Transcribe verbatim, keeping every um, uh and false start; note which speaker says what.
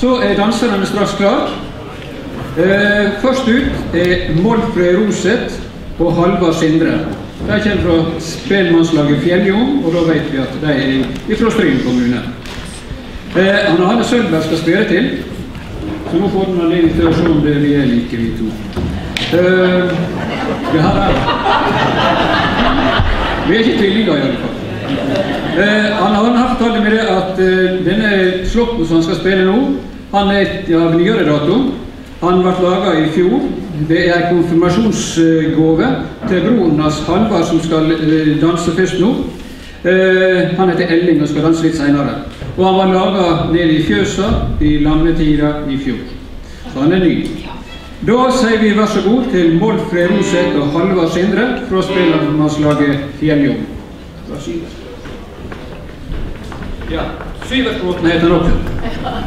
Speaker 1: så er danserne straks klar. Eh, først ut er Målfred Roseth og Halvard Sindre. De kommer fra spelmannslaget Fjelljom, og da vet vi at de er fra Stryn kommune. Eh, han hadde Sølvberg skal spille til, så nå får den anledning til å se om det vi er like, vi to. Eh, det her er vi er ikke tvillinger i alle fall. Eh, han har fortalt med det at eh, denne slotten som han skal spille nå, han er av nyere dato. Han ble laget i fjor. Det er en konfirmasjonsgave til broren hans Halvard som skal danse først nå. Eh, han heter Elling og skal danse litt senere. Og han var laget nede i Fjøsa i lammetida i fjor. Så han er ny. Da sier vi vær så god til Målfred Roseth og Halvard Sindre fra spelmannslaget Fjelljom. Fra Syversbråten. Ja, Syversbråten heter han også.